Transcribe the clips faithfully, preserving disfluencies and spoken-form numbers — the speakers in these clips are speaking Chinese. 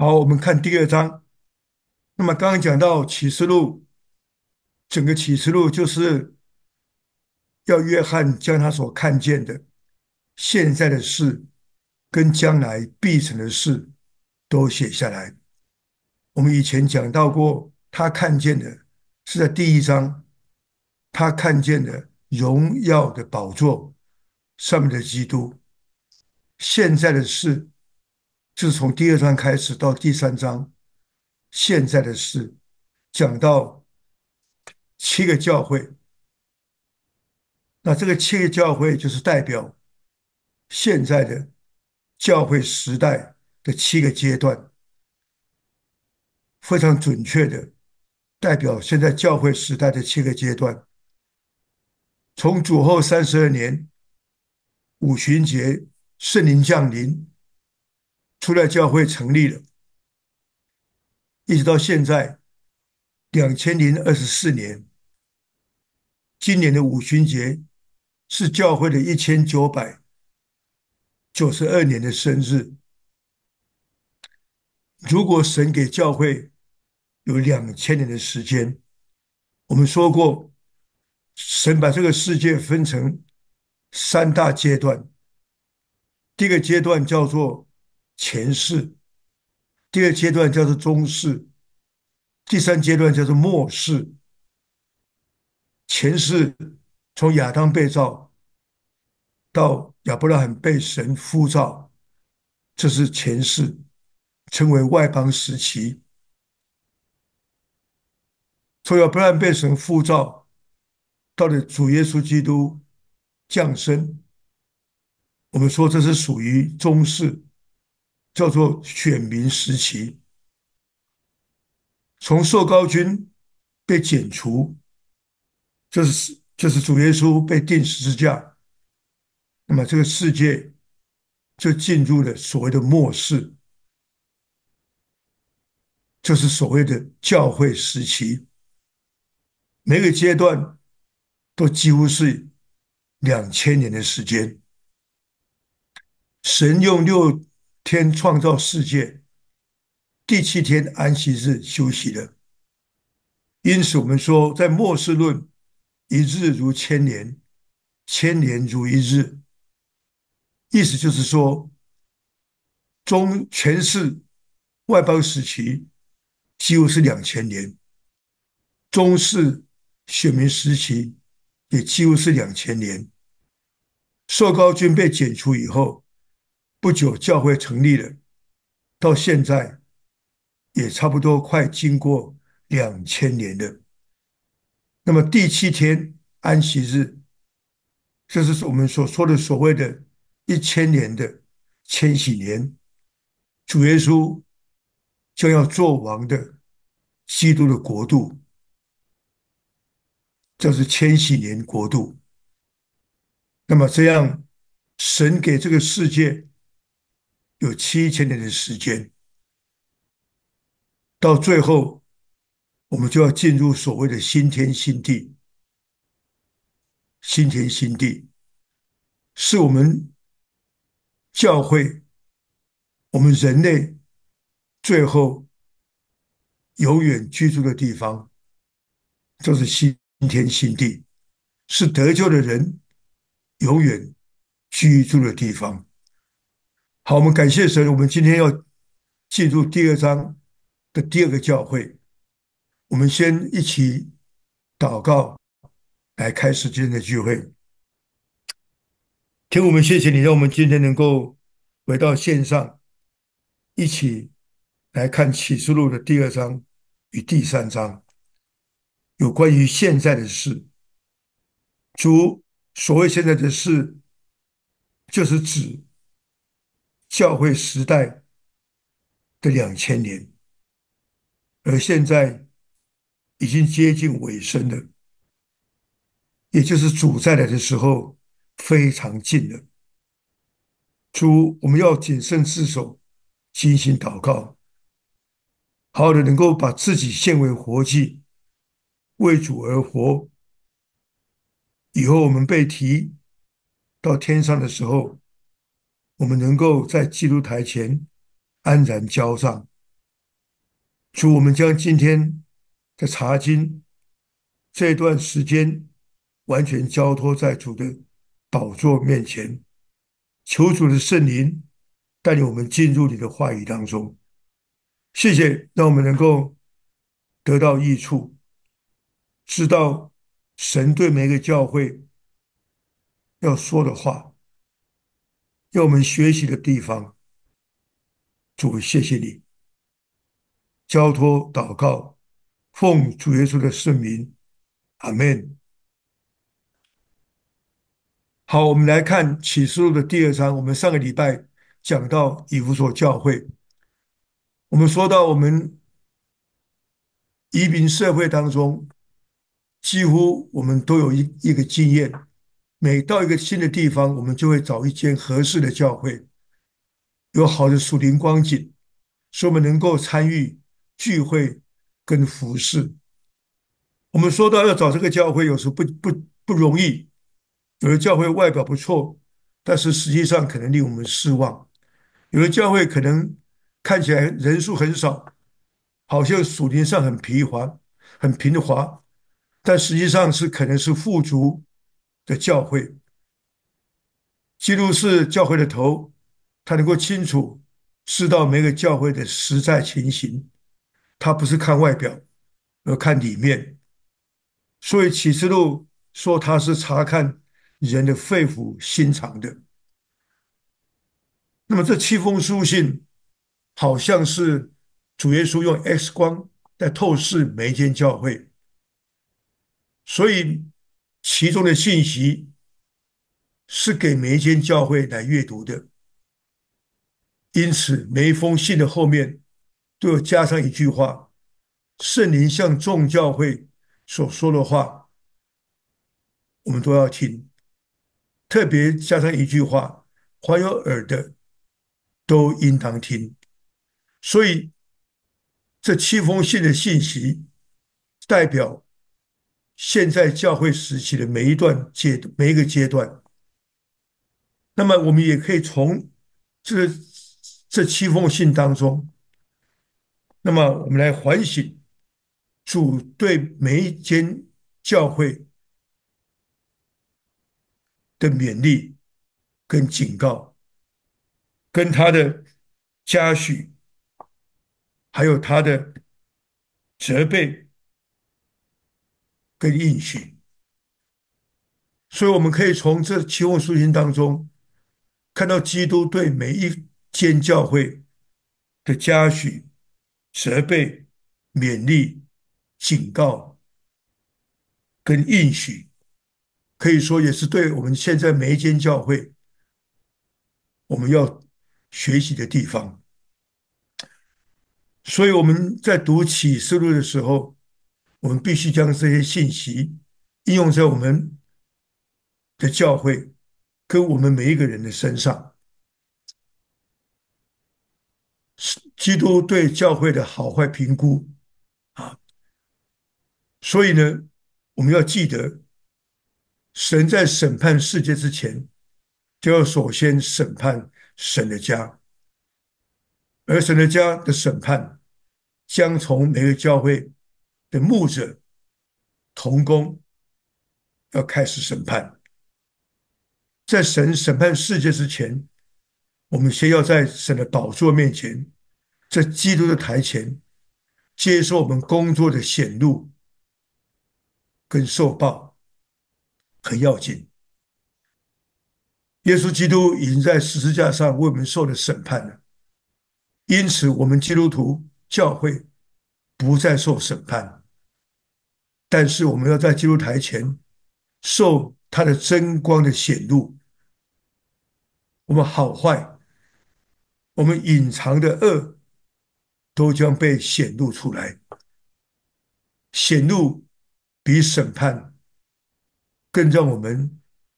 好，我们看第二章。那么刚刚讲到启示录，整个启示录就是要约翰将他所看见的现在的事跟将来必成的事都写下来。我们以前讲到过，他看见的是在第一章，他看见的荣耀的宝座上面的基督。现在的事就是从第二章开始到第三章，现在的事讲到七个教会。那这个七个教会就是代表现在的教会时代的七个阶段，非常准确的代表现在教会时代的七个阶段。从主后三十二年五旬节圣灵降临，初代教会成立了，一直到现在两千零二十四年，今年的五旬节是教会的一千九百九十二年的生日。如果神给教会有两千年的时间，我们说过，神把这个世界分成三大阶段。第一个阶段叫做前世，第二阶段叫做中世，第三阶段叫做末世。前世从亚当被造到亚伯拉罕被神呼召，这是前世，称为外邦时期。从亚伯拉罕被神呼召到了主耶稣基督降生，我们说这是属于中世，叫做选民时期。从受膏君被剪除，这是就是主耶稣被钉十字架，那么这个世界就进入了所谓的末世，就是所谓的教会时期。每个阶段都几乎是两千年的时间。神用六天创造世界，第七天安息日休息了。因此，我们说，在末世论，一日如千年，千年如一日。意思就是说，中全是外邦时期几乎是两千年，中世选民时期也几乎是两千年。受膏军被剪除以后，不久教会成立了，到现在也差不多快经过两千年了。那么第七天安息日，这是我们所说的所谓的一千年的千禧年，主耶稣将要做王的基督的国度，这是千禧年国度。那么这样，神给这个世界有七千年的时间，到最后我们就要进入所谓的新天新地。新天新地是我们教会、我们人类最后永远居住的地方，就是新天新地，是得救的人永远居住的地方。好，我们感谢神，我们今天要进入第二章的第二个教会。我们先一起祷告，来开始今天的聚会。天父，我们谢谢你，让我们今天能够回到线上，一起来看启示录的第二章与第三章，有关于现在的事。主所谓现在的事，就是指教会时代的两千年，而现在已经接近尾声了，也就是主再来的时候非常近了。主，我们要谨慎自守，精心祷告，好好的能够把自己献为活祭，为主而活。以后我们被提到天上的时候，我们能够在基督台前安然交账。 主，我们将今天的查经这段时间完全交托在主的宝座面前，求主的圣灵带领我们进入你的话语当中。谢谢，让我们能够得到益处，知道神对每个教会要说的话，要我们学习的地方。主，谢谢你，交托祷告，奉主耶稣的圣名，阿门。好，我们来看启示录的第二章。我们上个礼拜讲到以弗所教会，我们说到我们移民社会当中，几乎我们都有一一个经验，每到一个新的地方，我们就会找一间合适的教会，有好的属灵光景，使我们能够参与聚会跟服侍。我们说到要找这个教会，有时候不不不容易，有的教会外表不错，但是实际上可能令我们失望。有的教会可能看起来人数很少，好像属灵上很平滑、很平滑，但实际上是可能是富足的教会。基督是教会的头，他能够清楚知道每个教会的实在情形，他不是看外表，而看里面。所以启示录说他是查看人的肺腑心肠的。那么这七封书信好像是主耶稣用 X 光在透视每一间教会，所以其中的信息是给每一间教会来阅读的。因此，每一封信的后面都有加上一句话：圣灵向众教会所说的话，我们都要听。特别加上一句话：凡有耳的都应当听。所以，这七封信的信息代表现在教会时期的每一段阶每一个阶段。那么，我们也可以从这这七封信当中，那么我们来反省主对每一间教会的勉励跟警告，跟他的嘉许，还有他的责备跟应许。所以，我们可以从这七封书信当中看到基督对每一间教会的嘉许、责备、勉励、警告跟应许，可以说也是对我们现在每一间教会我们要学习的地方。所以我们在读启示录的时候，我们必须将这些信息应用在我们的教会跟我们每一个人的身上。基督对教会的好坏评估啊，所以呢，我们要记得，神在审判世界之前，就要首先审判神的家，而神的家的审判将从每个教会的牧者、同工要开始审判。在神审判世界之前，我们先要在神的宝座面前，在基督的台前，接受我们工作的显露跟受报，很要紧。耶稣基督已经在十字架上为我们受了审判了，因此我们基督徒教会不再受审判，但是我们要在基督台前受他的真光的显露，我们好坏，我们隐藏的恶都将被显露出来，显露比审判更让我们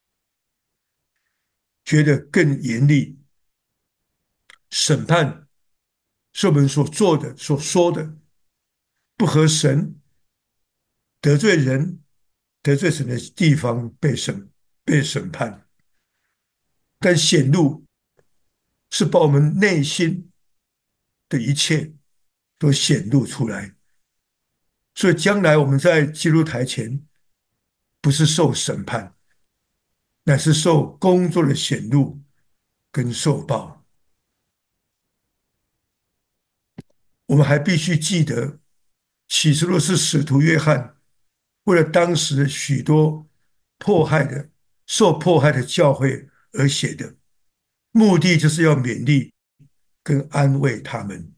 觉得更严厉。审判是我们所做的、所说的不合神、得罪人、得罪神的地方被审被审判，但显露是把我们内心的一切都显露出来。所以将来我们在基督台前，不是受审判，乃是受工作的显露跟受报。我们还必须记得，启示录是使徒约翰为了当时许多迫害的、受迫害的教会而写的，目的就是要勉励跟安慰他们。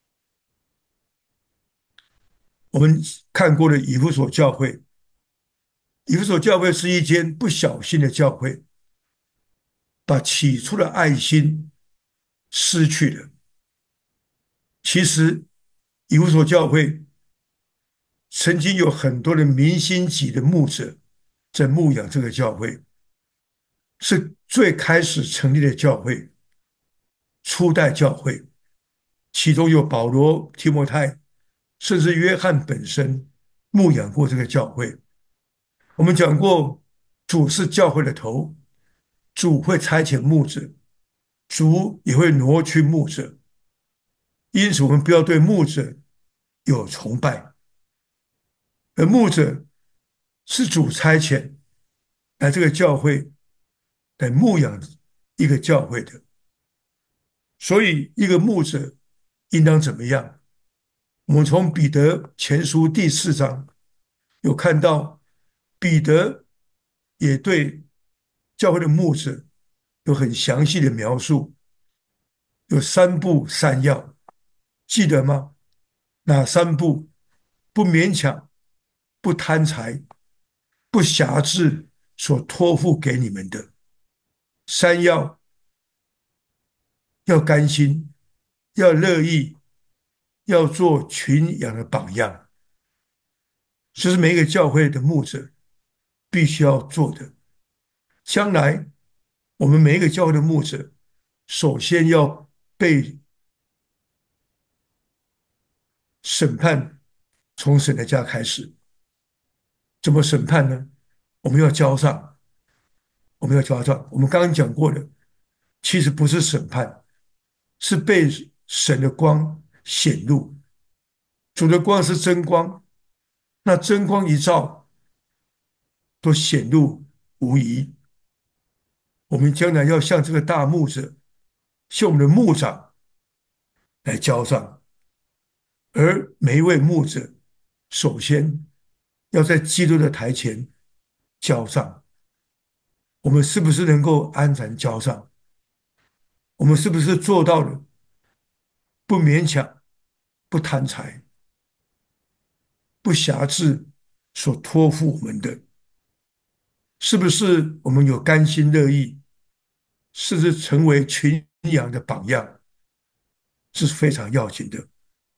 我们看过的以弗所教会，以弗所教会是一间不小心的教会，把起初的爱心失去了。其实，以弗所教会曾经有很多的明星级的牧者在牧养这个教会，是最开始成立的教会，初代教会，其中有保罗、提摩太，甚至约翰本身牧养过这个教会。我们讲过，主是教会的头，主会差遣牧者，主也会挪去牧者，因此我们不要对牧者有崇拜，而牧者是主差遣来这个教会来牧养一个教会的，所以一个牧者应当怎么样？我们从彼得前书第四章有看到，彼得也对教会的牧者有很详细的描述，有三不三要，记得吗？哪三不？不勉强，不贪财，不辖制所托付给你们的。三要：要甘心，要乐意，要做群羊的榜样。这是每一个教会的牧者必须要做的。将来我们每一个教会的牧者，首先要被审判，从神的家开始。怎么审判呢？我们要交账，我们要交账。我们刚刚讲过的，其实不是审判，是被神的光显露。主的光是真光，那真光一照，都显露无遗。我们将来要向这个大牧者，向我们的牧长来交账。而每一位牧者，首先要在基督的台前交账。我们是不是能够安然交账？我们是不是做到了不勉强、不贪财、不辖制所托付我们的？是不是我们有甘心乐意，甚至成为群羊的榜样？这是非常要紧的。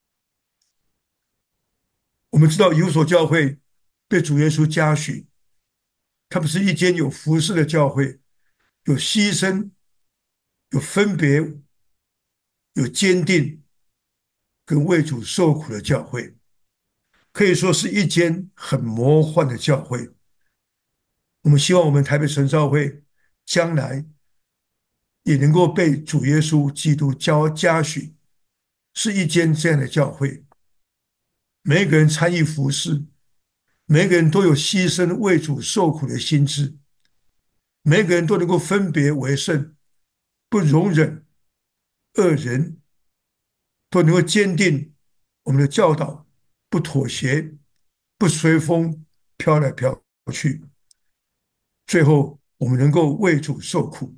我们知道有所教会被主耶稣嘉许，他们是一间有服侍的教会，有牺牲、有分别、有坚定跟为主受苦的教会，可以说是一间很魔幻的教会。我们希望我们台北神召会将来也能够被主耶稣基督教嘉许，是一间这样的教会。每个人参与服侍，每个人都有牺牲为主受苦的心智，每个人都能够分别为圣，不容忍恶人，都能够坚定我们的教导，不妥协，不随风飘来飘去。最后，我们能够为主受苦。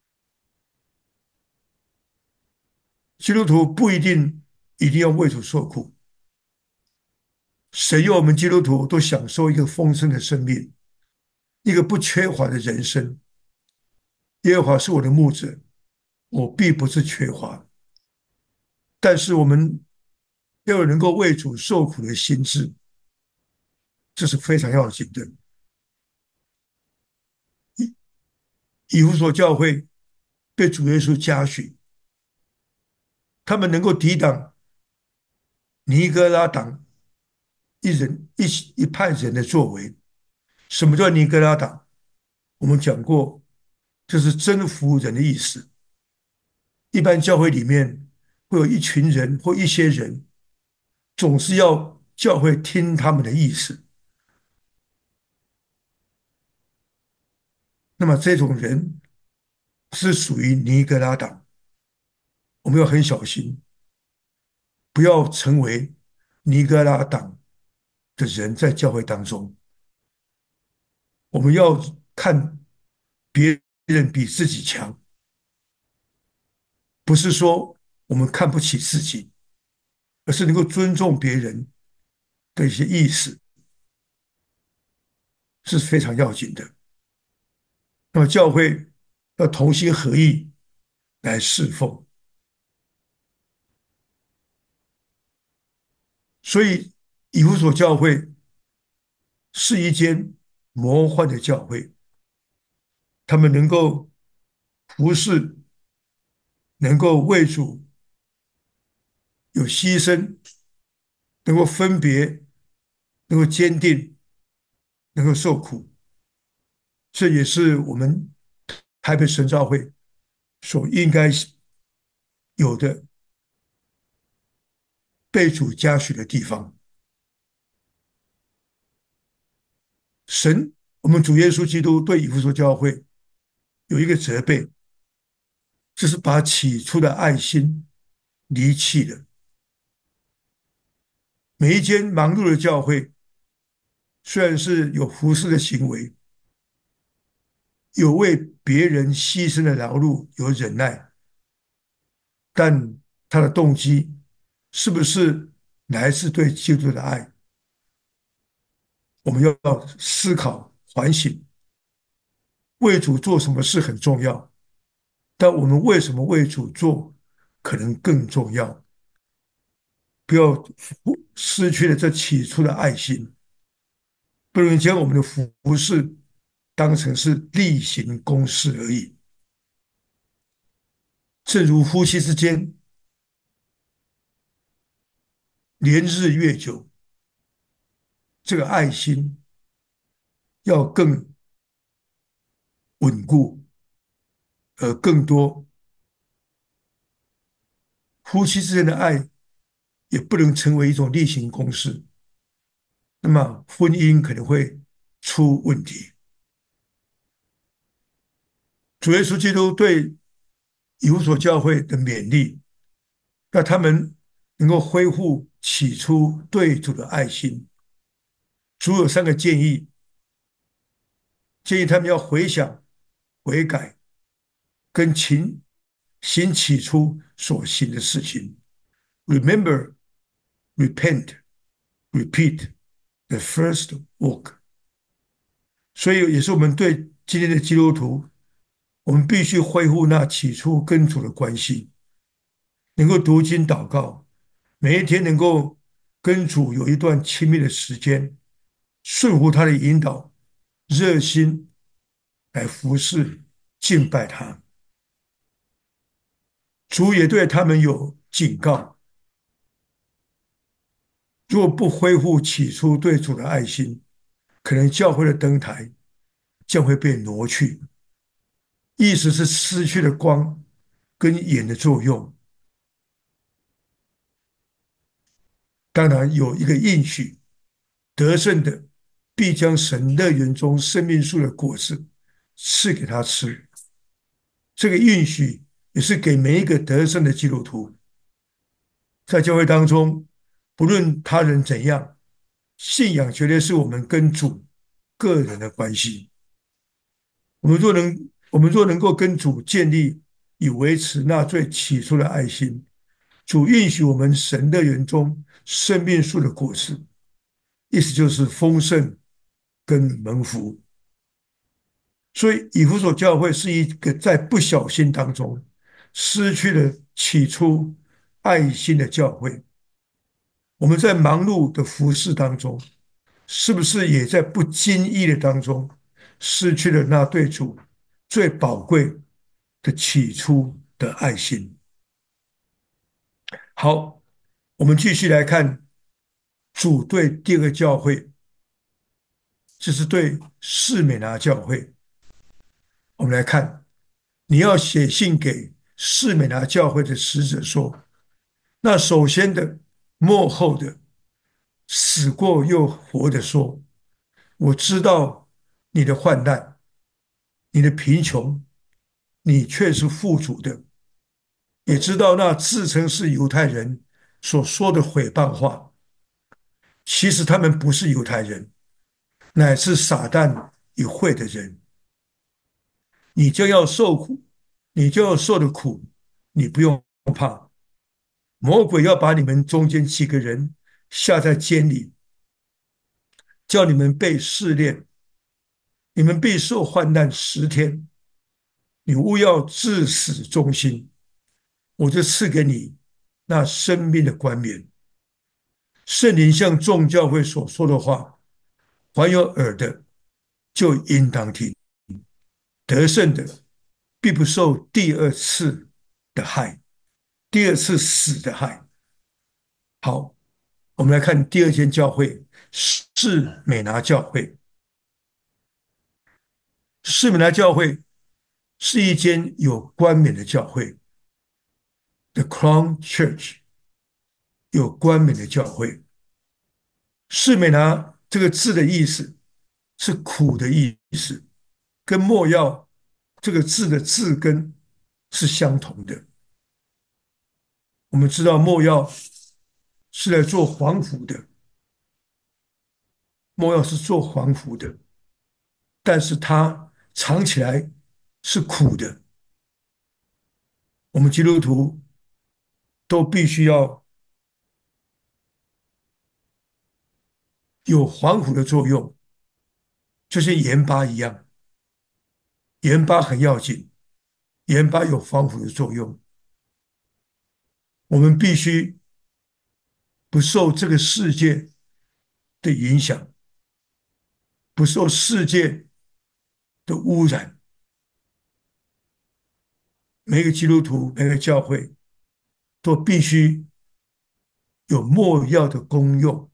基督徒不一定一定要为主受苦，神要我们基督徒都享受一个丰盛的生命，一个不缺乏的人生。耶和华是我的牧者，我必不是缺乏。但是我们要有能够为主受苦的心智，这是非常要紧的。以弗所教会被主耶稣嘉许，他们能够抵挡尼哥拉党一人一一派人的作为。什么叫尼哥拉党？我们讲过，就是征服人的意思。一般教会里面会有一群人或一些人， 总是要教会听他们的意思。那么这种人是属于尼格拉党，我们要很小心，不要成为尼格拉党的人在教会当中。我们要看别人比自己强，不是说我们看不起自己，而是能够尊重别人的一些意识是非常要紧的。那么教会要同心合意来侍奉，所以以弗所教会是一间魔幻的教会，他们能够服侍，能够为主有牺牲，能够分别，能够坚定，能够受苦，这也是我们台北神召会所应该有的被主嘉许的地方。神，我们主耶稣基督对以弗所教会有一个责备，就是把起初的爱心离弃了。每一间忙碌的教会，虽然是有服侍的行为，有为别人牺牲的劳碌，有忍耐，但他的动机是不是来自对基督的爱？我们要思考、反省，为主做什么事很重要，但我们为什么为主做可能更重要？不要失去了这起初的爱心，不能将我们的服饰当成是例行公事而已。正如夫妻之间连日越久，这个爱心要更稳固，而更多。夫妻之间的爱也不能成为一种例行公事，那么婚姻可能会出问题。主耶稣基督对以弗所教会的勉励，让他们能够恢复起初对主的爱心。主有三个建议，建议他们要回想、悔改，跟勤行起初所行的事情。Remember, repent, repeat the first work。所以也是我们对今天的基督徒，我们必须恢复那起初跟主的关系，能够读经祷告，每一天能够跟主有一段亲密的时间，顺服他的引导，热心来服侍敬拜他。主也对他们有警告，如果不恢复起初对主的爱心，可能教会的灯台将会被挪去，意思是失去了光跟眼的作用。当然有一个应许，得胜的必将神乐园中生命树的果子赐给他吃。这个应许也是给每一个得胜的基督徒，在教会当中，不论他人怎样，信仰绝对是我们跟主个人的关系。我们若能，我们若能够跟主建立以维持那最起初的爱心，主允许我们神乐园中生命树的果实，意思就是丰盛跟蒙福。所以以弗所教会是一个在不小心当中失去了起初爱心的教会。我们在忙碌的服饰当中，是不是也在不经意的当中失去了那对主最宝贵的起初的爱心？好，我们继续来看主对第二个教会，就是对士美拿教会。我们来看，你要写信给士美拿教会的使者说，那首先的、末后的死过又活的说：我知道你的患难，你的贫穷，你却是富足的，也知道那自称是犹太人所说的毁谤话，其实他们不是犹太人，乃是撒旦与会的人。你就要受苦，你就要受的苦，你不用怕。魔鬼要把你们中间几个人下在监里，叫你们被试炼，你们必受患难十天。你务要至死忠心，我就赐给你那生命的冠冕。圣灵向众教会所说的话，凡有耳的就应当听。得胜的必不受第二次的害，第二次死的害。好，我们来看第二间教会，士美拿教会。士美拿教会是一间有冠冕的教会，The Crown Church， 有冠冕的教会。士美拿这个字的意思是苦的意思，跟莫药这个字的字根是相同的。我们知道莫药是来做防腐的，莫药是做防腐的，但是它尝起来是苦的。我们基督徒都必须要有防腐的作用，就像盐巴一样，盐巴很要紧，盐巴有防腐的作用。我们必须不受这个世界的影响，不受世界的污染。每个基督徒、每个教会都必须有莫药的功用。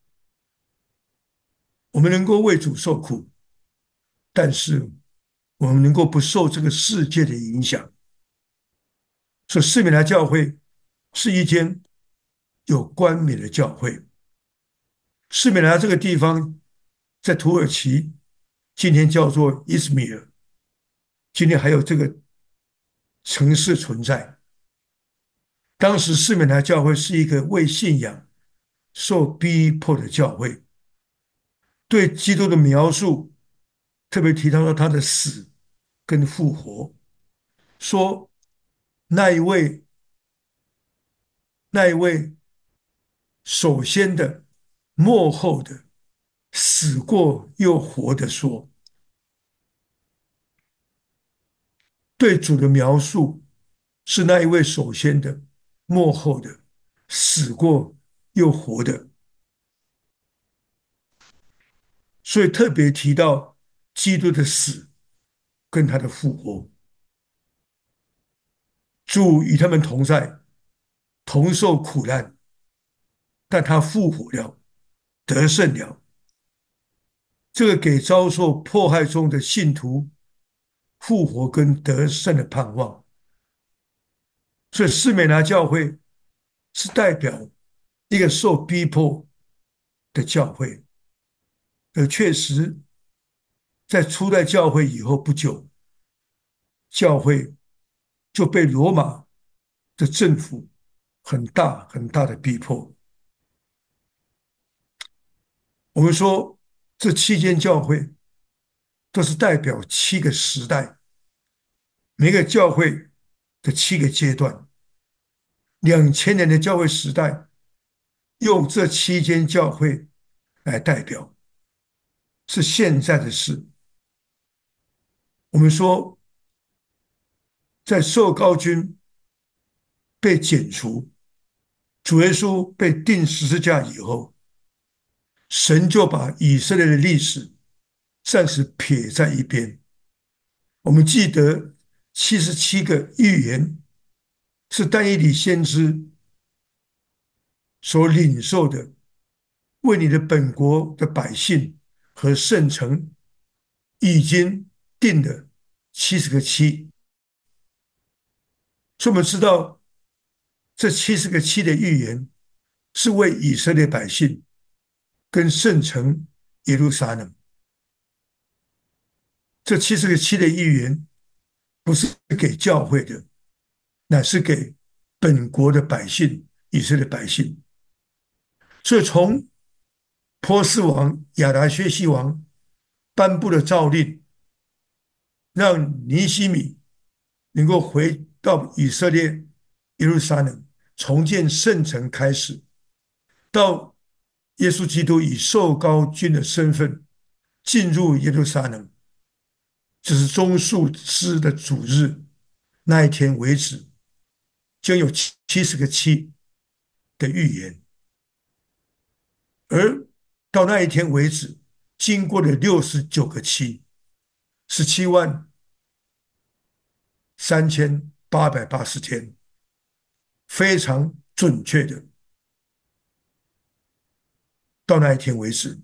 我们能够为主受苦，但是我们能够不受这个世界的影响。所以，士美拿教会是一间有冠冕的教会。士美拿这个地方在土耳其，今天叫做伊斯米尔，今天还有这个城市存在。当时士美拿教会是一个为信仰受逼迫的教会，对基督的描述特别提到了他的死跟复活，说那一位那一位首先的、幕后的、死过又活的说，对主的描述是那一位首先的、幕后的、死过又活的，所以特别提到基督的死跟他的复活。主与他们同在，同受苦难，但他复活了，得胜了。这个给遭受迫害中的信徒复活跟得胜的盼望。所以，士美拿教会是代表一个受逼迫的教会，而确实在初代教会以后不久，教会就被罗马的政府很大很大的逼迫。我们说，这七间教会都是代表七个时代，每个教会的七个阶段。两千年的教会时代，用这七间教会来代表，是现在的事。我们说，在受膏军被剪除，主耶稣被钉十字架以后，神就把以色列的历史暂时撇在一边。我们记得七十七个预言是但以理先知所领受的，为你的本国的百姓和圣城已经定了七十个七。所以我们知道，这七十个七的预言是为以色列百姓跟圣城耶路撒冷。这七十个七的预言不是给教会的，乃是给本国的百姓，以色列百姓。所以从波斯王亚达薛西王颁布的诏令，让尼希米能够回到以色列耶路撒冷重建圣城开始，到耶稣基督以受膏君的身份进入耶路撒冷，就是中树诗的主日那一天为止，将有七十个七的预言。而到那一天为止，经过了六十九个七，十七万三千八百八十天，非常准确的到那一天为止，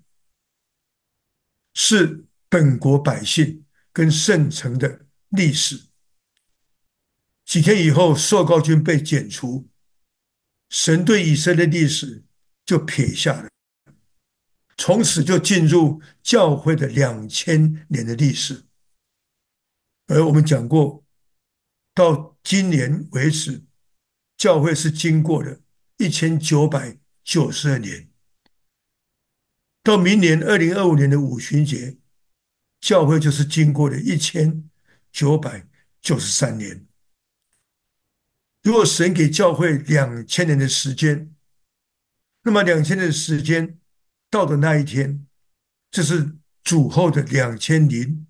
是本国百姓跟圣城的历史。几天以后，受膏军被剪除，神对以色列历史就撇下了，从此就进入教会的两千年的历史。而我们讲过，到今年为止，教会是经过了一千九百九十二年，到明年二零二五年的五旬节，教会就是经过了一千九百九十三年。如果神给教会两千年的时间，那么两千年的时间到的那一天，这是主后的两千零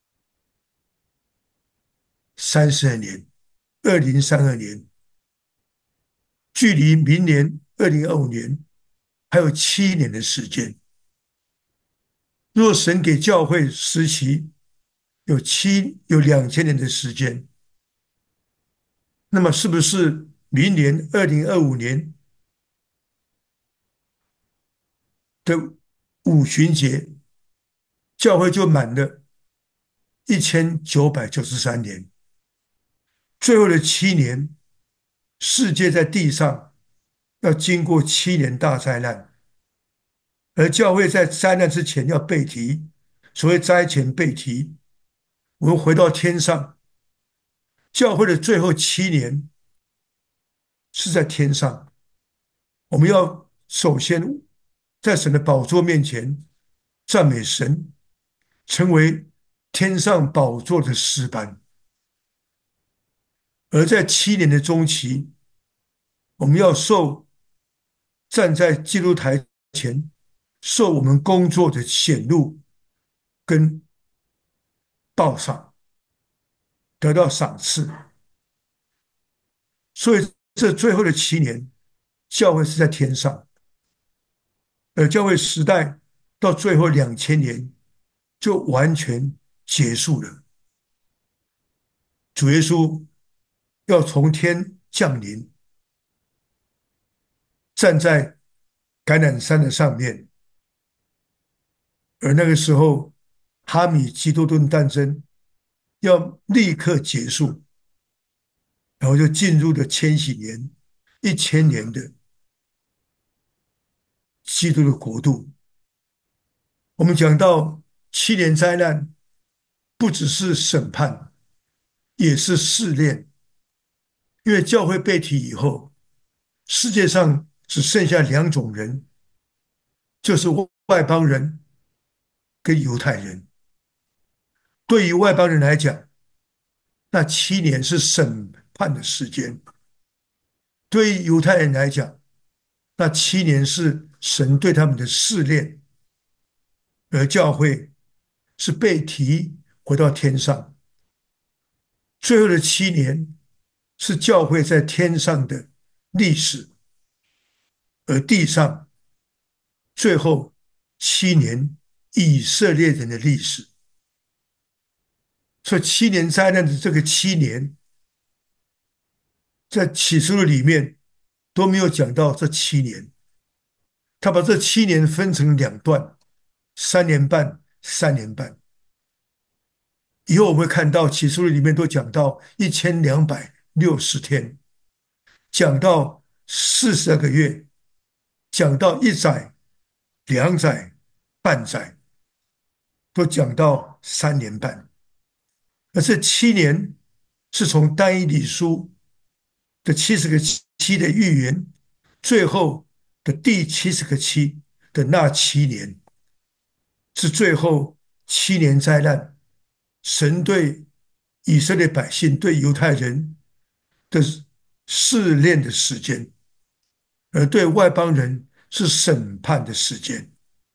三十二年，二零三二年，距离明年二零二五年还有七年的时间。若神给教会时期有七有两千年的时间，那么是不是明年二零二五年的五旬节，教会就满了一千九百九十三年？最后的七年，世界在地上要经过七年大灾难，而教会在灾难之前要被提，所谓灾前被提。我们回到天上，教会的最后七年是在天上，我们要首先在神的宝座面前赞美神，成为天上宝座的诗班。而在七年的中期，我们要受站在基督台前，受我们工作的显露跟报赏，得到赏赐。所以这最后的七年，教会是在天上，而教会时代到最后两千年就完全结束了。主耶稣要从天降临，站在橄榄山的上面，而那个时候哈米基多顿战争要立刻结束，然后就进入了千禧年，一千年的基督的国度。我们讲到七年灾难，不只是审判，也是试炼。因为教会被提以后，世界上只剩下两种人，就是外邦人跟犹太人。对于外邦人来讲，那七年是审判的时间；对于犹太人来讲，那七年是神对他们的试炼。而教会是被提回到天上，最后的七年是教会在天上的历史，而地上最后七年以色列人的历史。所以七年灾难的这个七年，在启示录里面都没有讲到这七年，他把这七年分成两段，三年半，三年半。以后我们会看到启示录里面都讲到一千两百六十天，讲到四十二个月，讲到一载， 两载、半载，都讲到三年半。而这七年是从单一理书的七十个七的预言，最后的第七十个七的那七年，是最后七年灾难，神对以色列百姓、对犹太人的试炼的时间，而对外邦人是审判的时间。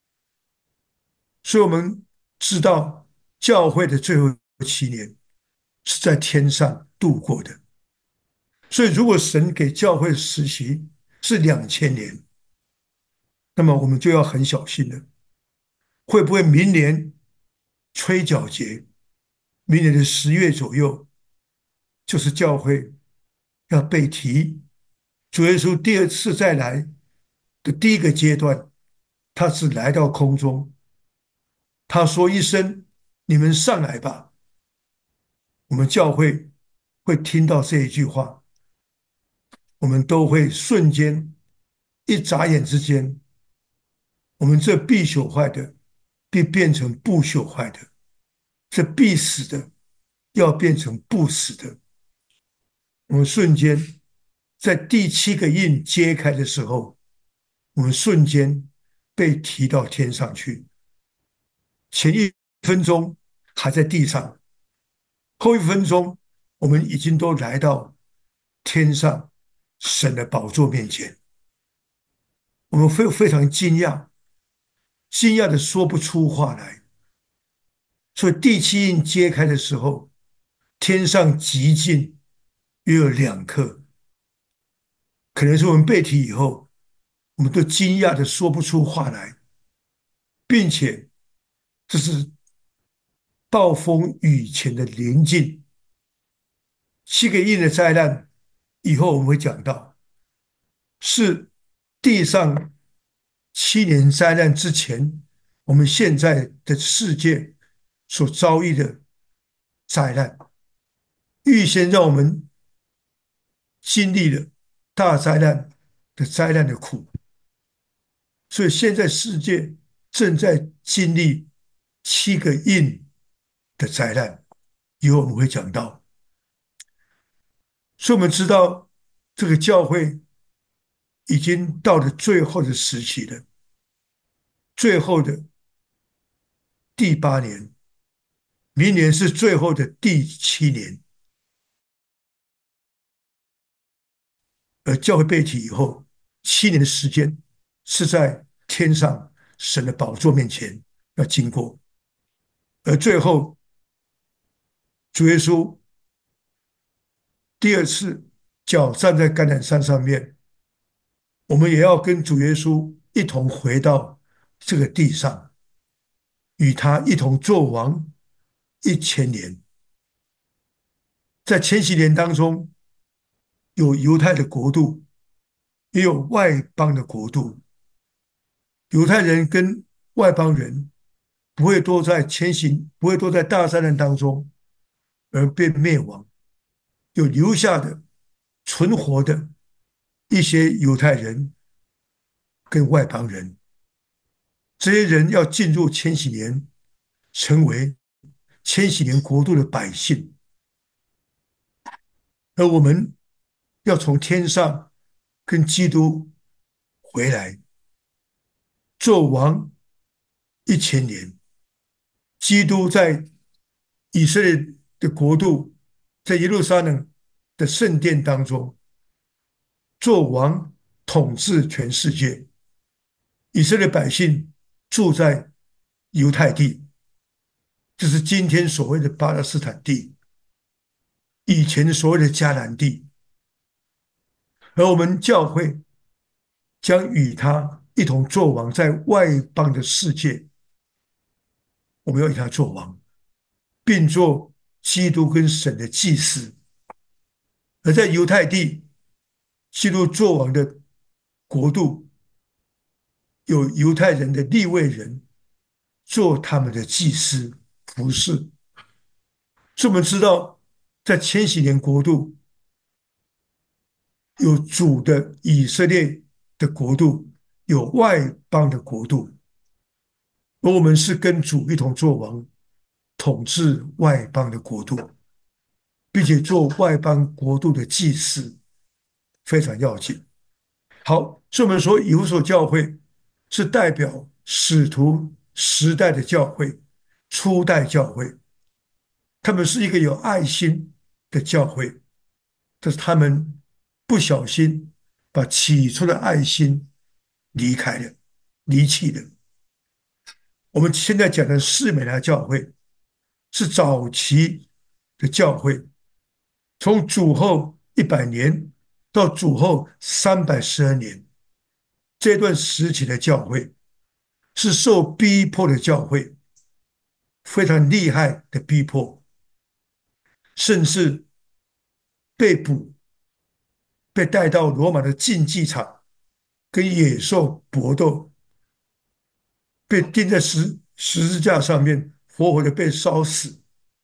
所以我们知道，教会的最后七年是在天上度过的。所以，如果神给教会的时期是两千年，那么我们就要很小心了，会不会明年吹角节，明年的十月左右，就是教会要被提，主耶稣第二次再来的第一个阶段，他是来到空中，他说一声：“你们上来吧。”我们教会会听到这一句话，我们都会瞬间一眨眼之间，我们这必朽坏的必变成不朽坏的，这必死的要变成不死的。我们瞬间在第七个印揭开的时候，我们瞬间被提到天上去。前一分钟还在地上，后一分钟我们已经都来到天上神的宝座面前。我们非非常惊讶，惊讶的说不出话来。所以第七印揭开的时候，天上极静约有两刻，可能是我们被提以后，我们都惊讶的说不出话来，并且这是暴风雨前的临近。七个印的灾难以后我们会讲到，是地上七年灾难之前，我们现在的世界所遭遇的灾难，预先让我们经历了大灾难的灾难的苦。所以现在世界正在经历七个印的灾难，以后我们会讲到。所以我们知道这个教会已经到了最后的时期了，最后的第八年，明年是最后的第七年。而教会被提以后，七年的时间是在天上神的宝座面前要经过，而最后主耶稣第二次脚站在橄榄山上面，我们也要跟主耶稣一同回到这个地上，与他一同作王一千年。在千禧年当中，有犹太的国度，也有外邦的国度。犹太人跟外邦人不会都在千禧，不会都在大灾难当中而被灭亡，有留下的、存活的一些犹太人跟外邦人。这些人要进入千禧年，成为千禧年国度的百姓，而我们要从天上跟基督回来做王一千年。基督在以色列的国度，在耶路撒冷的圣殿当中做王，统治全世界。以色列百姓住在犹太地，就是今天所谓的巴勒斯坦地，以前所谓的迦南地。而我们教会将与他一同作王，在外邦的世界，我们要与他作王，并做基督跟神的祭司。而在犹太地，基督作王的国度，有犹太人的利未人做他们的祭司服侍。所以我们知道，在千禧年国度有主的以色列的国度，有外邦的国度。 而我们是跟主一同作王，统治外邦的国度，并且做外邦国度的祭司，非常要紧。好，所以我们说以弗所教会是代表使徒时代的教会，初代教会，他们是一个有爱心的教会，但是他们不小心把起初的爱心离开了，离弃了。我们现在讲的士美拿教会是早期的教会，从主后一百年到主后三百十二年这段时期的教会，是受逼迫的教会，非常厉害的逼迫，甚至被捕，被带到罗马的竞技场，跟野兽搏斗，被钉在十十字架上面，活活的被烧死。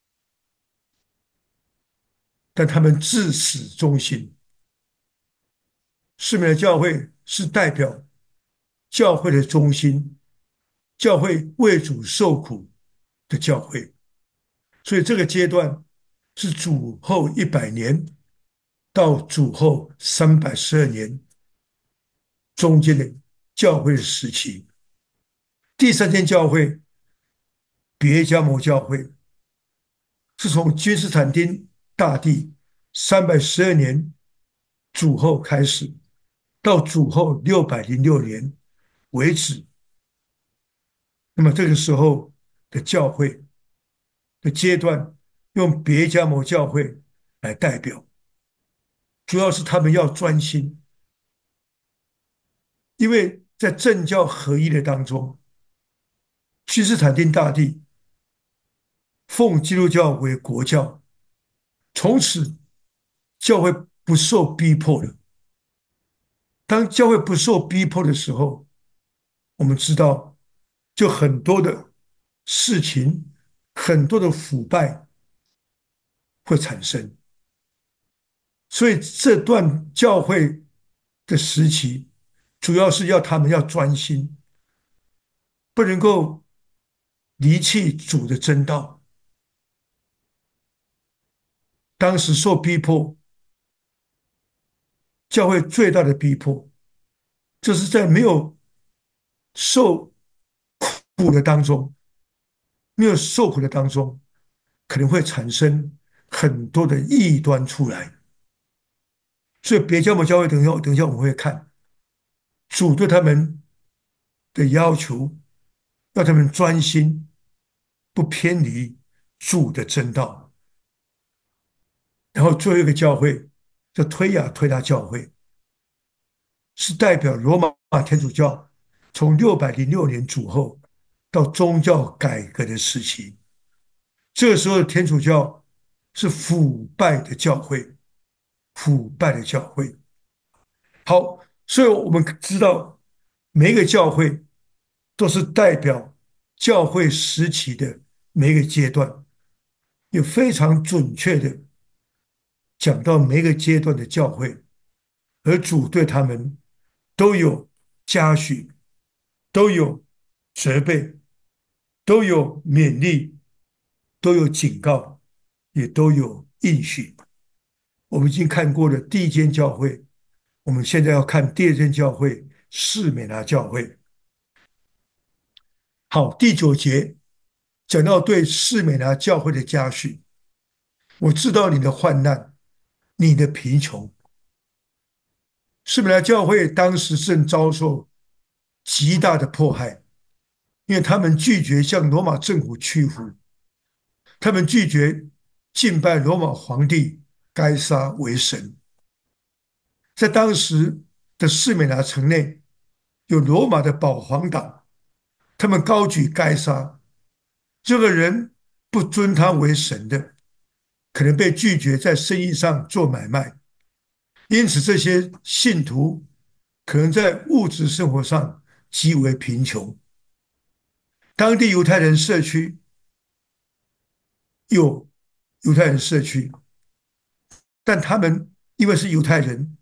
但他们至死忠心。世美的教会是代表教会的中心，教会为主受苦的教会，所以这个阶段是主后一百年到主后三百十二年中间的教会的时期。第三间教会别加摩教会是从君士坦丁大帝三百十二年主后开始，到主后六百零六年为止。那么这个时候的教会的阶段，用别加摩教会来代表，主要是他们要专心，因为在政教合一的当中，君士坦丁大帝奉基督教为国教，从此教会不受逼迫了。当教会不受逼迫的时候，我们知道，就很多的事情，很多的腐败会产生。所以这段教会的时期，主要是要他们要专心，不能够离弃主的真道。当时受逼迫，教会最大的逼迫，就是在没有受苦的当中，没有受苦的当中，可能会产生很多的异端出来。所以别教我们教会，等一下，等一下我们会看主对他们的要求，要他们专心，不偏离主的真道。然后最后一个教会叫推雅推拉教会，是代表罗马天主教从六百零六年主后到宗教改革的时期。这个时候的天主教是腐败的教会，腐败的教会。好，所以我们知道每一个教会都是代表教会时期的每一个阶段，也非常准确的讲到每一个阶段的教会，而主对他们都有嘉许，都有责备，都有勉励，都有警告，也都有应许。我们已经看过了第一间教会，我们现在要看第二间教会——士美拿教会。好，第九节讲到对士美拿教会的嘉许。我知道你的患难，你的贫穷。士美拿教会当时正遭受极大的迫害，因为他们拒绝向罗马政府屈服，他们拒绝敬拜罗马皇帝该杀为神。在当时的士美拿城内，有罗马的保皇党，他们高举该杀，这个人不尊他为神的，可能被拒绝在生意上做买卖，因此这些信徒可能在物质生活上极为贫穷。当地犹太人社区有犹太人社区，但他们因为是犹太人，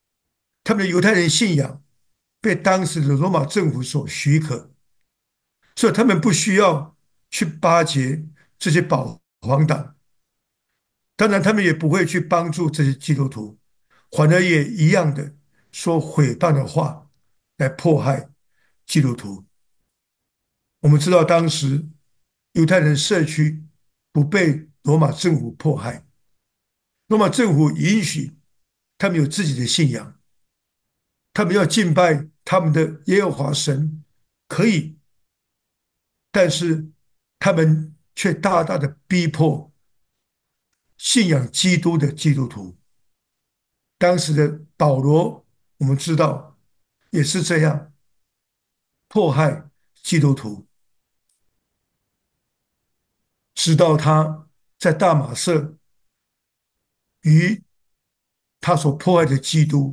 他们的犹太人信仰被当时的罗马政府所许可， 所以他们不需要去巴结这些保皇党，当然他们也不会去帮助这些基督徒，反而也一样的说毁谤的话来迫害基督徒。我们知道当时犹太人社区不被罗马政府迫害，罗马政府允许他们有自己的信仰，他们要敬拜他们的耶和华神，可以，但是他们却大大的逼迫信仰基督的基督徒。当时的保罗，我们知道也是这样迫害基督徒，直到他在大马色与他所迫害的基督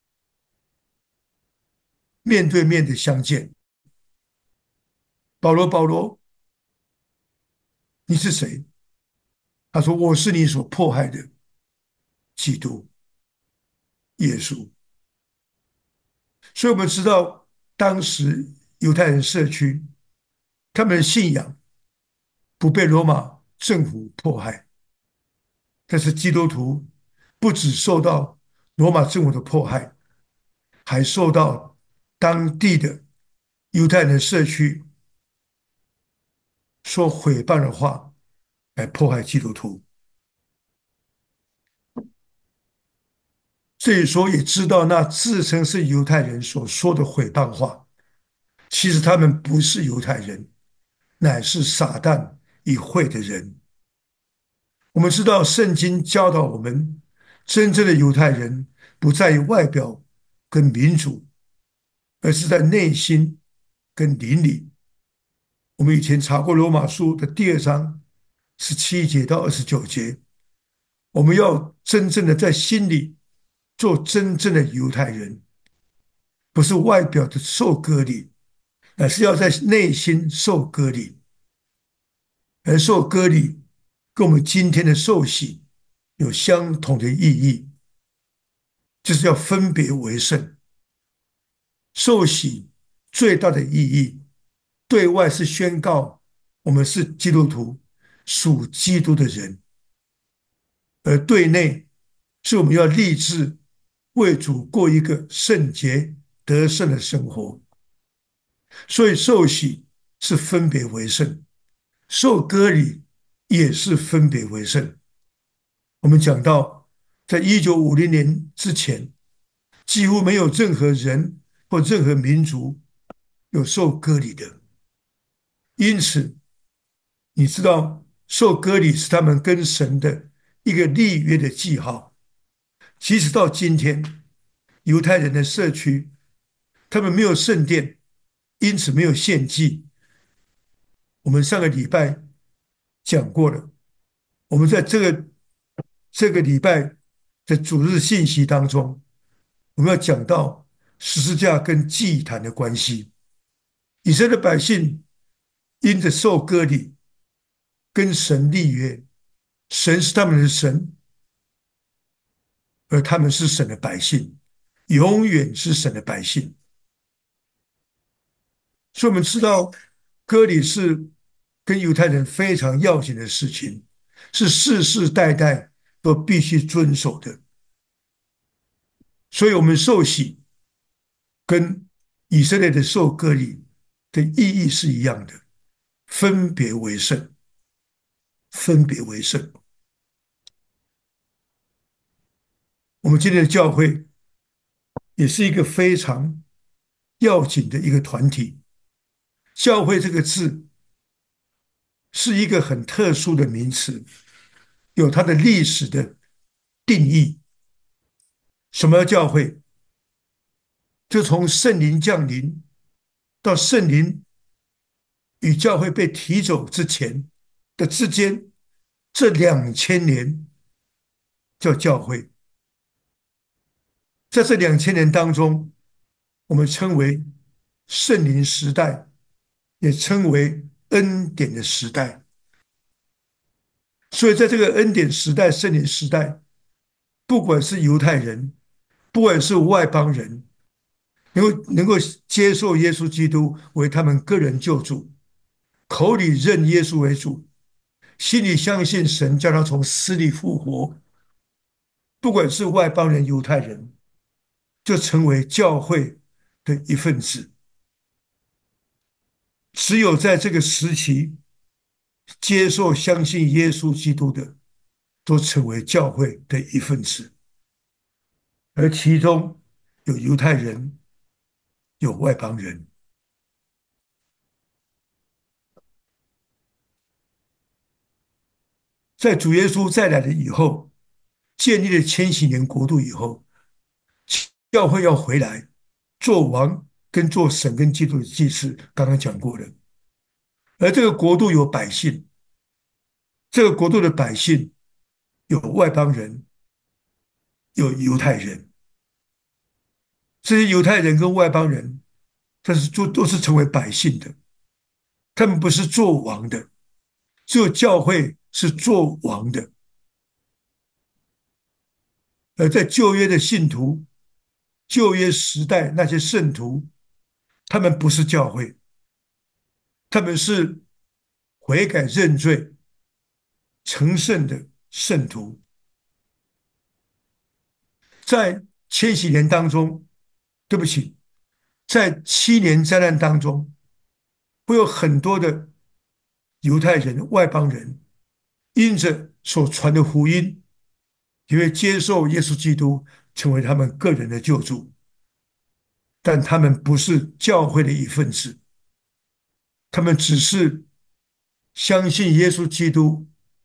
面对面的相见。保罗，保罗，你是谁？他说：“我是你所迫害的基督耶稣。”所以，我们知道当时犹太人社区他们的信仰不被罗马政府迫害，但是基督徒不只受到罗马政府的迫害，还受到当地的犹太人社区说毁谤的话来迫害基督徒。所以说，也知道那自称是犹太人所说的毁谤话，其实他们不是犹太人，乃是撒旦与会的人。我们知道，圣经教导我们，真正的犹太人不在于外表跟民主，而是在内心跟邻里。我们以前查过罗马书的第二章十七节到二十九节，我们要真正的在心里做真正的犹太人，不是外表的受割礼，而是要在内心受割礼。而受割礼跟我们今天的受洗有相同的意义，就是要分别为圣。受洗最大的意义，对外是宣告我们是基督徒，属基督的人，而对内是我们要立志为主过一个圣洁得胜的生活。所以受洗是分别为圣，受割礼也是分别为圣。我们讲到，在一九五零年之前，几乎没有任何人或任何民族有受割礼的。因此，你知道，受割礼是他们跟神的一个立约的记号。即使到今天，犹太人的社区，他们没有圣殿，因此没有献祭。我们上个礼拜讲过了，我们在这个这个礼拜的主日信息当中，我们要讲到十字架跟祭坛的关系。以色列百姓因着受割礼，跟神立约，神是他们的神，而他们是神的百姓，永远是神的百姓。所以，我们知道割礼是跟犹太人非常要紧的事情，是世世代代都必须遵守的。所以，我们受洗跟以色列的受割礼的意义是一样的，分别为圣，分别为圣。我们今天的教会也是一个非常要紧的一个团体。教会这个字是一个很特殊的名词，有它的历史的定义。什么叫教会？就从圣灵降临到圣灵与教会被提走之前的之间，这两千年叫教会。在这两千年当中，我们称为圣灵时代，也称为恩典的时代。所以，在这个恩典时代、圣灵时代，不管是犹太人，不管是外邦人，能够能够接受耶稣基督为他们个人救主， 口里认耶稣为主，心里相信神叫他从死里复活，不管是外邦人、犹太人，就成为教会的一份子。只有在这个时期接受、相信耶稣基督的，都成为教会的一份子，而其中有犹太人，有外邦人。在主耶稣再来了以后，建立了千禧年国度以后，教会要回来做王跟做神跟基督的祭司，刚刚讲过的。而这个国度有百姓，这个国度的百姓有外邦人，有犹太人。这些犹太人跟外邦人，但是都都是成为百姓的，他们不是做王的，只有教会是做王的。而在旧约的信徒，旧约时代那些圣徒，他们不是教会，他们是悔改认罪、成圣的圣徒。在千禧年当中，对不起，在七年灾难当中，会有很多的犹太人、外邦人，因着所传的福音，也会接受耶稣基督成为他们个人的救主，但他们不是教会的一份子，他们只是相信耶稣基督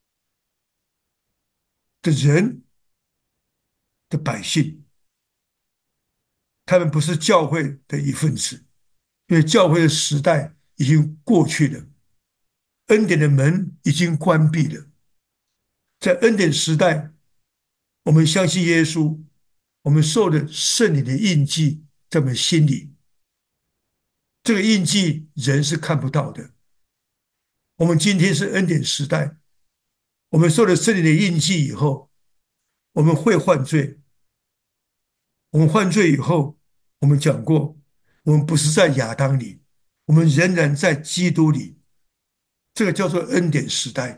的人的百姓，他们不是教会的一份子，因为教会的时代已经过去了，恩典的门已经关闭了。在恩典时代，我们相信耶稣，我们受的圣灵的印记在我们心里，这个印记人是看不到的。我们今天是恩典时代，我们受了圣灵的印记以后，我们会犯罪。我们犯罪以后，我们讲过，我们不是在亚当里，我们仍然在基督里，这个叫做恩典时代。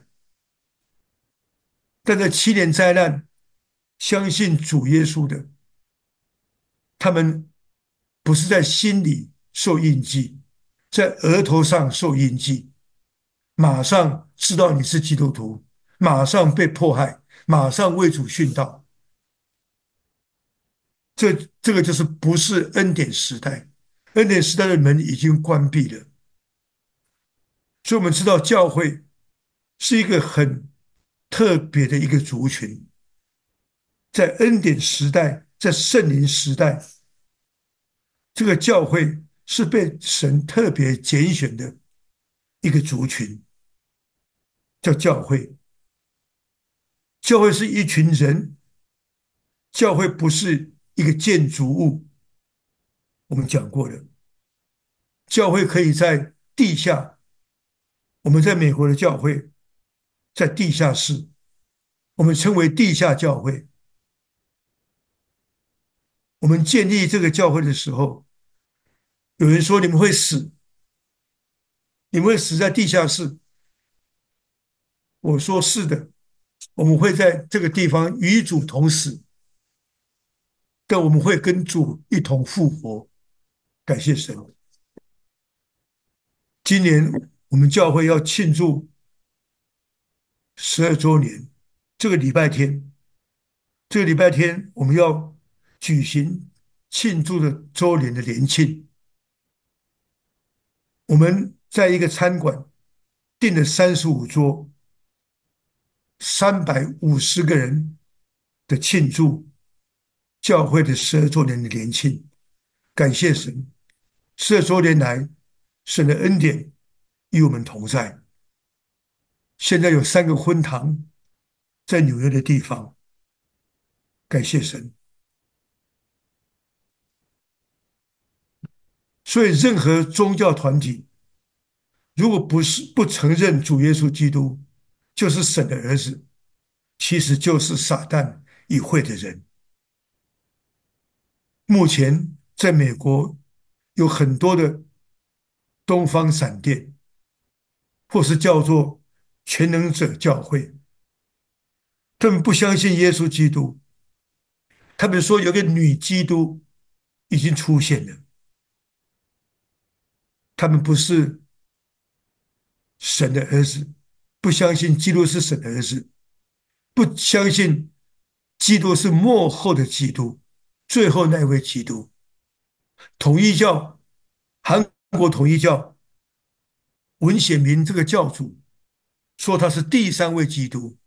但在七年灾难，相信主耶稣的，他们不是在心里受印记，在额头上受印记，马上知道你是基督徒，马上被迫害，马上为主殉道。这这个就是不是恩典时代，恩典时代的门已经关闭了。所以我们知道教会是一个很特别的一个族群，在恩典时代，在圣灵时代，这个教会是被神特别拣选的一个族群，叫教会。教会是一群人，教会不是一个建筑物。我们讲过了，教会可以在地下，我们在美国的教会在地下室，我们称为地下教会。我们建立这个教会的时候，有人说你们会死，你们会死在地下室。我说是的，我们会在这个地方与主同死，但我们会跟主一同复活。感谢神！今年我们教会要庆祝十二周年，这个礼拜天，这个礼拜天我们要举行庆祝的周年的联庆。我们在一个餐馆订了三十五桌，三百五十个人的庆祝教会的十二周年的联庆。感谢神，十二周年来，神的恩典与我们同在。现在有三个婚堂在纽约的地方，感谢神。所以，任何宗教团体，如果不是不承认主耶稣基督就是神的儿子，其实就是撒旦与会的人。目前在美国有很多的东方闪电， 或是叫做全能者教会。他们不相信耶稣基督，他们说有个女基督已经出现了，他们不是神的儿子，不相信基督是神的儿子，不相信基督是末后的基督，最后那位基督。统一教，韩国统一教文显明这个教主说他是第三位基督，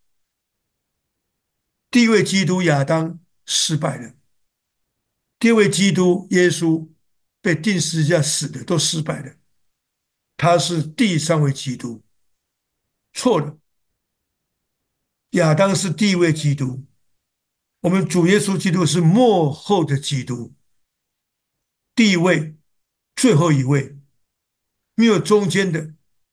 第一位基督亚当失败了，第二位基督耶稣被钉十字架死的都失败了，他是第三位基督，错了。亚当是第一位基督，我们主耶稣基督是末后的基督，第一位，最后一位，没有中间的。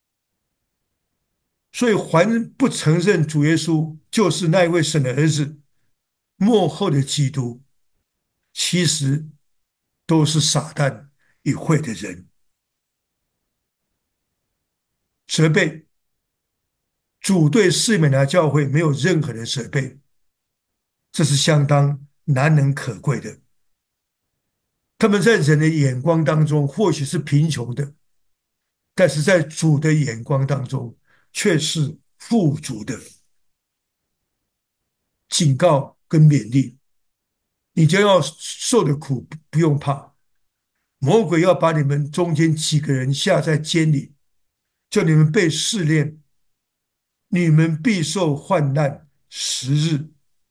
所以，还不承认主耶稣就是那一位神的儿子，末后的基督，其实都是撒旦与会的人。责备主对士美拿教会没有任何的责备，这是相当难能可贵的。他们在人的眼光当中或许是贫穷的，但是在主的眼光当中却是富足的。警告跟勉励，你将要受的苦不用怕，魔鬼要把你们中间几个人下在监里，叫你们被试炼，你们必受患难十日。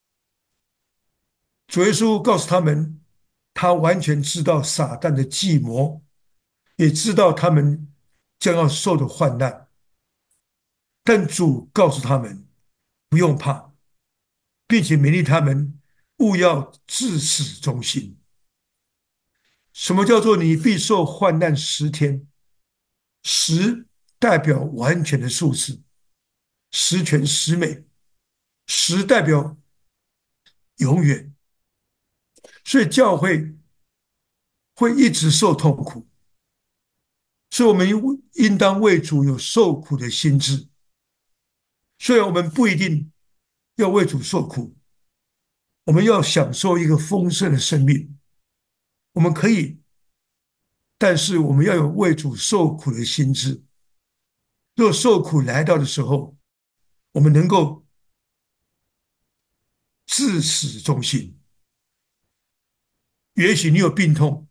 主耶稣告诉他们，他完全知道撒旦的计谋，也知道他们将要受的患难，但主告诉他们不用怕，并且勉励他们勿要至死忠心。什么叫做你必受患难十天？十代表完全的数字，十全十美，十代表永远，所以教会会一直受痛苦，所以我们应当为主有受苦的心志。虽然我们不一定要为主受苦，我们要享受一个丰盛的生命，我们可以，但是我们要有为主受苦的心志。若受苦来到的时候，我们能够至死忠心。也许你有病痛，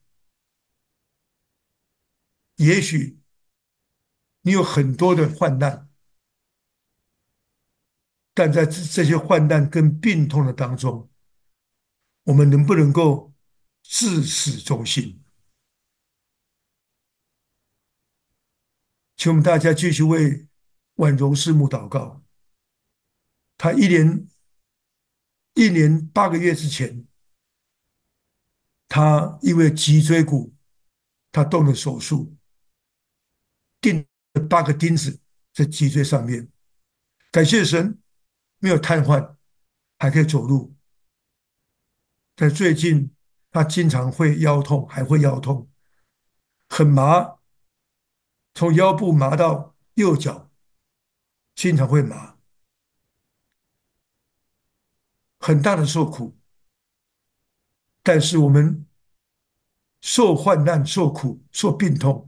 也许你有很多的患难，但在这些患难跟病痛的当中，我们能不能够至死忠心？请我们大家继续为婉容师母祷告。她一年一年八个月之前，她因为脊椎骨，她动了手术，钉了八个钉子在脊椎上面。感谢神，没有瘫痪，还可以走路。但最近她经常会腰痛，还会腰痛，很麻，从腰部麻到右脚，经常会麻，很大的受苦。但是我们受患难、受苦、受病痛，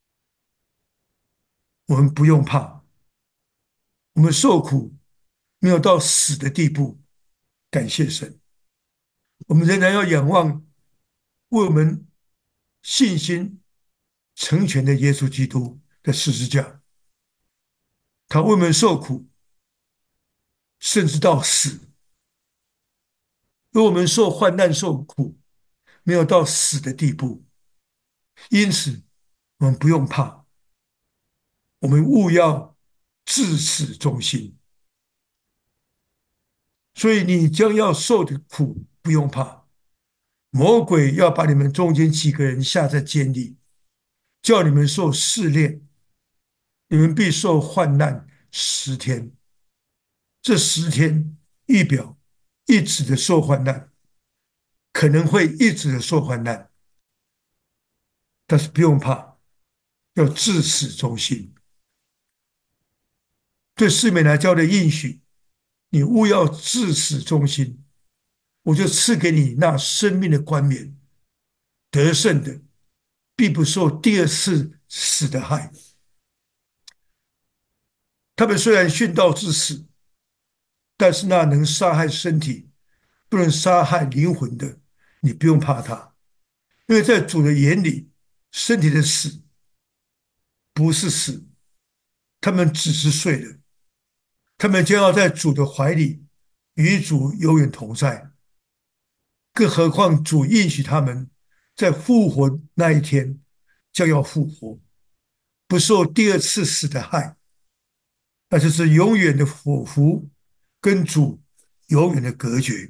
我们不用怕，我们受苦没有到死的地步，感谢神。我们仍然要仰望为我们信心成全的耶稣基督的十字架，他为我们受苦，甚至到死。而我们受患难、受苦，没有到死的地步，因此我们不用怕，我们务要至死忠心。所以你将要受的苦不用怕，魔鬼要把你们中间几个人下在监里，叫你们受试炼，你们必受患难十天。这十天预表一直的受患难，可能会一直的受患难，但是不用怕，要至死忠心。 对示每拿教的应许，你务要至死忠心，我就赐给你那生命的冠冕，得胜的必不受第二次死的害。他们虽然殉道致死，但是那能杀害身体，不能杀害灵魂的，你不用怕他，因为在主的眼里，身体的死不是死，他们只是睡了，他们将要在主的怀里与主永远同在。更何况主应许他们在复活那一天将要复活，不受第二次死的害，那就是永远的祸福，跟主永远的隔绝。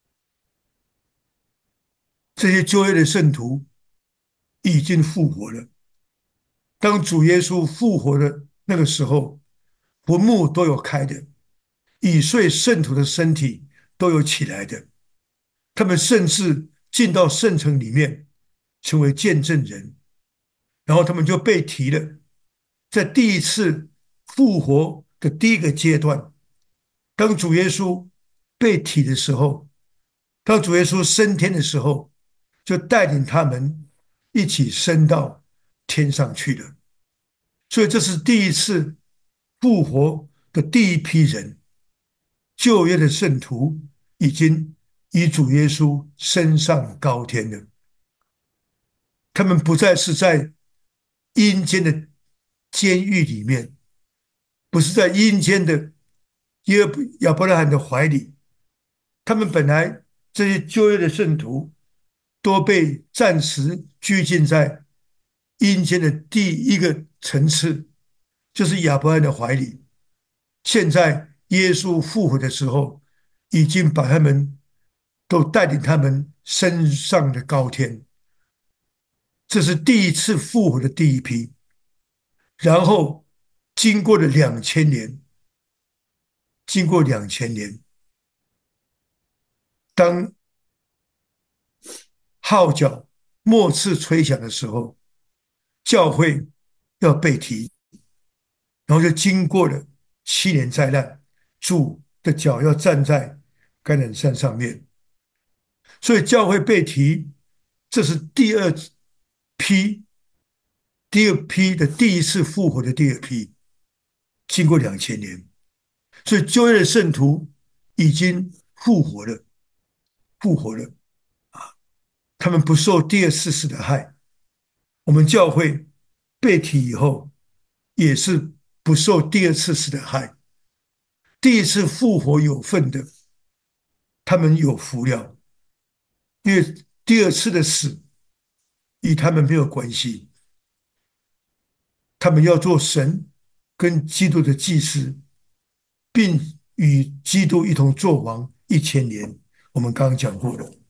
这些旧约的圣徒已经复活了。当主耶稣复活的那个时候，坟墓都有开的，已睡圣徒的身体都有起来的。他们甚至进到圣城里面，成为见证人，然后他们就被提了。在第一次复活的第一个阶段，当主耶稣被提的时候，当主耶稣升天的时候，就带领他们一起升到天上去了。所以这是第一次复活的第一批人，旧约的圣徒已经与主耶稣升上高天了。他们不再是在阴间的监狱里面，不是在阴间的耶亚伯拉罕的怀里。他们本来这些旧约的圣徒都被暂时拘禁在阴间的第一个层次，就是亚伯拉罕的怀里。现在耶稣复活的时候，已经把他们都带领他们升上的高天。这是第一次复活的第一批。然后经过了两千年，经过两千年，当号角末次吹响的时候，教会要被提，然后就经过了七年灾难，主的脚要站在橄榄山上面，所以教会被提，这是第二批，第二批的第一次复活的第二批，经过两千年，所以旧约的圣徒已经复活了，复活了，他们不受第二次死的害。我们教会被提以后，也是不受第二次死的害。第一次复活有份的，他们有福了，因为第二次的死与他们没有关系。他们要做神跟基督的祭司，并与基督一同作王一千年。我们刚刚讲过了。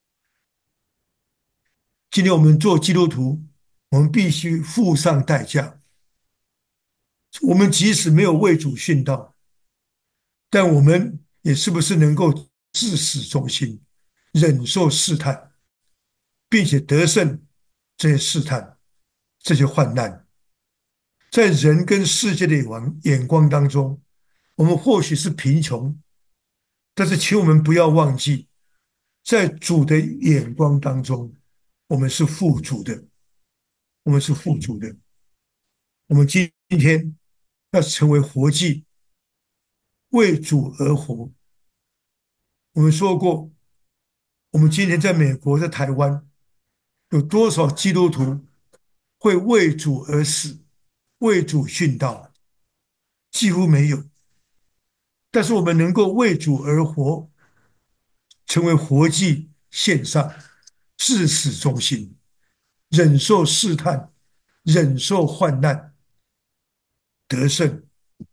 今天我们做基督徒，我们必须付上代价。我们即使没有为主殉道，但我们也是不是能够至死忠心，忍受试探，并且得胜这些试探、这些患难？在人跟世界的眼光当中，我们或许是贫穷，但是请我们不要忘记，在主的眼光当中，我们是富足的，我们是富足的。我们今天要成为活祭，为主而活。我们说过，我们今天在美国、在台湾，有多少基督徒会为主而死，为主殉道？几乎没有。但是我们能够为主而活，成为活祭献上，至死忠心，忍受试探，忍受患难，得胜，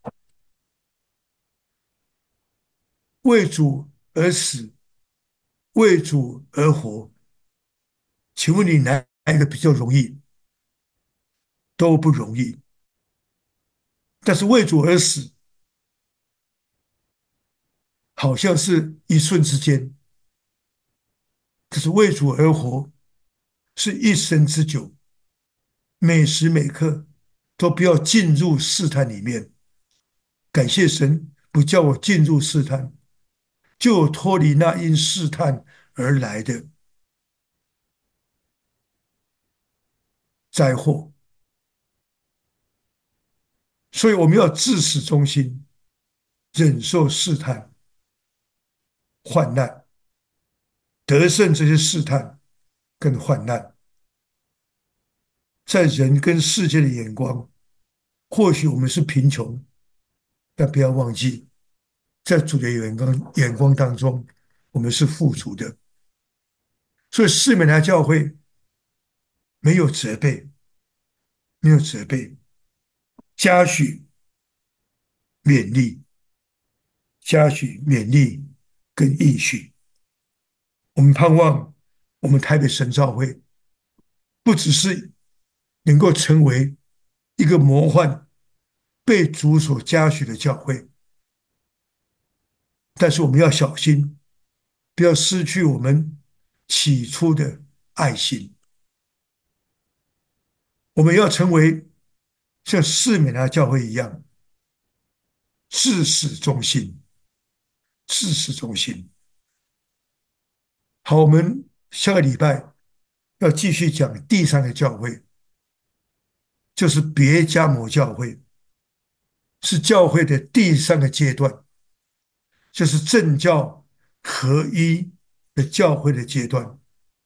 为主而死，为主而活。请问你哪一个比较容易？都不容易。但是为主而死，好像是一瞬之间；可是为主而活，是一生之久，每时每刻都不要进入试探里面。 感谢神不叫我进入试探，就脱离那因试探而来的灾祸。所以我们要自始忠心，忍受试探、患难，得胜这些试探跟患难。在人跟世界的眼光，或许我们是贫穷，但不要忘记，在主的眼光眼光当中，我们是富足的。所以四美拿教会没有责备，没有责备，嘉许、勉励、嘉许、勉励跟应许。我们盼望我们台北神召会不只是能够成为一个魔幻被主所嘉许的教会，但是我们要小心，不要失去我们起初的爱心。我们要成为像士美拿教会一样，至始忠心，至始忠心。好，我们下个礼拜要继续讲第三个教会，就是别加摩教会，是教会的第三个阶段，就是政教合一的教会的阶段。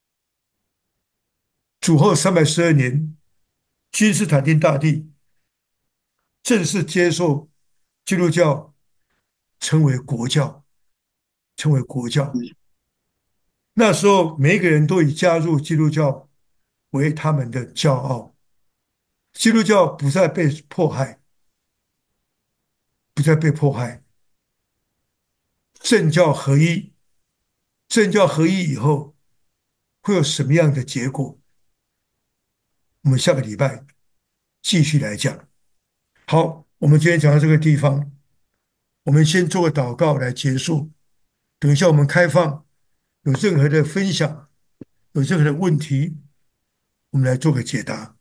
主后三百十二年，君士坦丁大帝正式接受基督教，成为国教，成为国教。那时候，每一个人都以加入基督教为他们的骄傲，基督教不再被迫害，不再被迫害，政教合一，政教合一以后会有什么样的结果？我们下个礼拜继续来讲。好，我们今天讲到这个地方，我们先做个祷告来结束。等一下我们开放，有任何的分享，有任何的问题，我们来做个解答。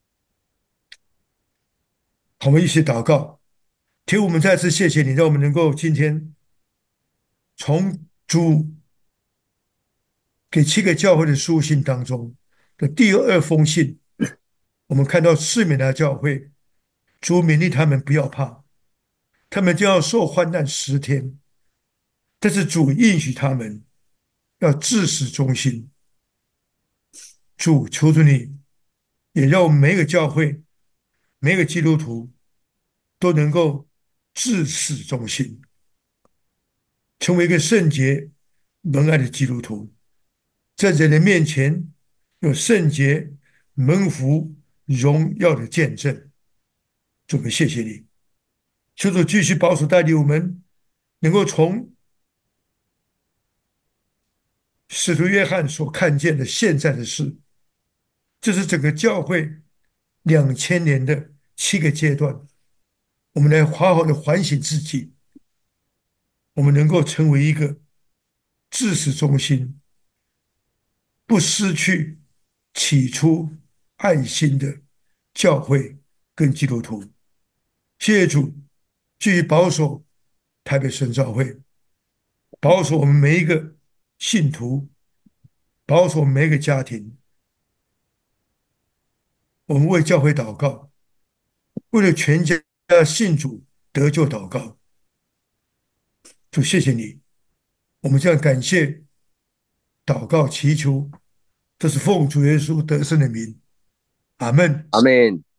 好，我们一起祷告。天，我们再次谢谢你，让我们能够今天从主给七个教会的书信当中的第二封信，我们看到四面的教会，主勉励他们不要怕，他们将要受患难十天，但是主应许他们要至死忠心。主，求主你也让我们每一个教会、每一个基督徒都能够至死忠心，成为一个圣洁、蒙爱的基督徒，在人的面前有圣洁、蒙福、荣耀的见证。主，我们谢谢你，求主继续保守带领我们，能够从使徒约翰所看见的现在的事，这是整个教会两千年的七个阶段，我们来好好的反省自己，我们能够成为一个至死忠心、不失去起初爱心的教会跟基督徒。谢谢主，继续保守台北神召会，保守我们每一个信徒，保守我们每一个家庭。我们为教会祷告，为了全家信主得救祷告。主，谢谢你，我们这样感谢、祷告、祈求，这是奉主耶稣得胜的名。阿门。 阿门。